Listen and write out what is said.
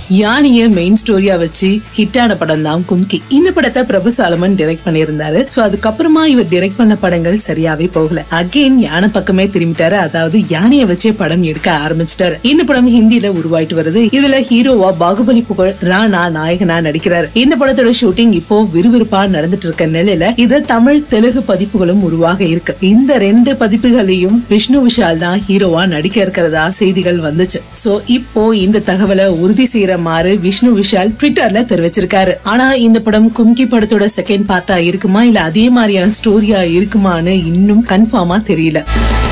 யானைய main ஸ்டோரியா வச்சு ஹிட்டான படம் தான் கும்கி. இந்த படத்தை பிரபு சாலமன் டைரக்ட் பண்ணியிருந்தாரு. சோ அதுக்கப்புறமா இவர் டைரக்ட் பண்ண படங்கள் சரியாவே போகல. அகைன் யானை பக்கமே திரும்பிட்டாரு. அதாவது யானைய வச்சே படம் எடுக்க ஆரம்பிச்சிட்டாரு. இந்த படம் ஹிந்தியில உருவாயிட்டு வருது. இதுல ஹீரோவா பாகுபலி புகழ் ராணா நாயகனா நடிக்கிறாரு. இந்த படத்தோட ஷூட்டிங் இப்போ விறுவிறுப்பா நடந்துட்டு இருக்க நிலையில இது தமிழ் தெலுங்கு பதிப்புகளும் உருவாக இருக்கு. இந்த 2 பதிப்புகளையும் விஷ்ணு விஷால் தான் ஹீரோவா நடிக்க இருக்கிறதா செய்திகள் வந்துச்சு. சோ இப்போ இந்த தகவலை உறுதி செய்யற மாறு விஷ்ணு விஷால் ட்விட்டர்ல தெரிவிச்சிருக்காரு. ஆனா இந்த படம் கும்கி படத்தோட செகண்ட் பார்ட்டா இருக்குமா இல்ல அதே மாதிரியான ஸ்டோரியா இருக்குமான்னு இன்னும் கன்ஃபார்மா தெரியல.